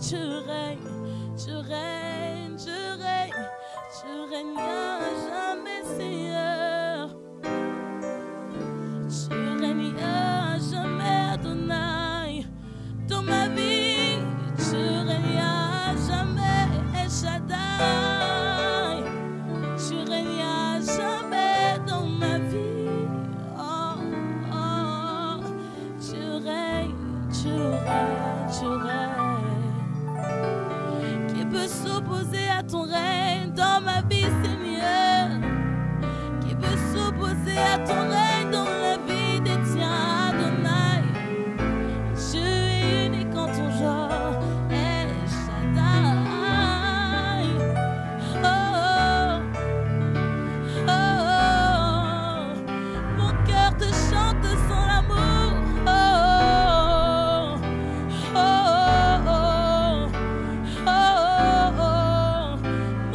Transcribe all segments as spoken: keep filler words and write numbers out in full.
tu règnes, tu règnes, tu règnes, tu règnes à jamais, Seigneur. Tu règnes à jamais, Adonai. Dans ma vie, tu règnes à jamais, El Shaddai. Tu règnes à jamais dans ma vie. Oh, oh, tu règnes, tu règnes, tu règnes. Qui peut s'opposer à ton règne dans ma vie, Seigneur? Qui peut s'opposer à ton règne dans la vie des tiens, Adonai? Tu es unique en ton genre, El Shaddai. Oh, oh, oh, mon cœur te chante son amour. Oh, oh, oh, oh, oh, oh,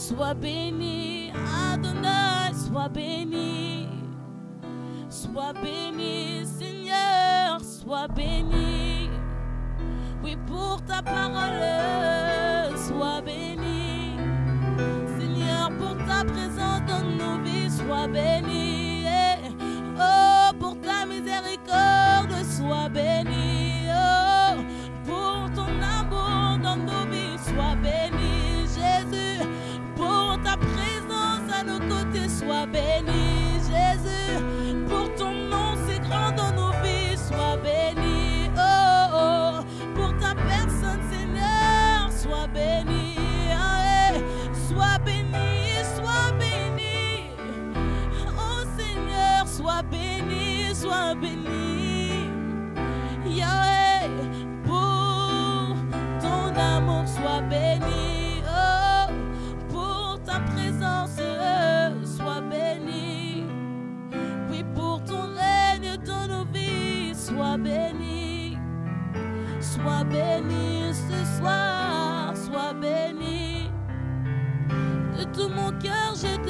Sois béni, Adonai, sois béni. Sois béni, Seigneur, sois béni. Oui, pour ta parole, sois béni. Seigneur, pour ta présence dans nos vies, sois béni. Oh, pour ta miséricorde, sois béni. Oh, pour ton amour dans nos vies, sois béni. Jésus, pour ta présence à nos côtés, sois béni. Jésus, pour ton nom si grand dans nos vies, sois béni. Oh, oh, pour ta personne, Seigneur, sois béni. Ah, eh, sois béni, sois béni. Oh Seigneur, sois béni, sois béni. Yahweh, pour ton amour, sois béni. Oh, pour ta présence, sois béni. Oui, pour ton règne dans nos vies, sois béni. Sois béni ce soir, sois béni. De tout mon cœur, je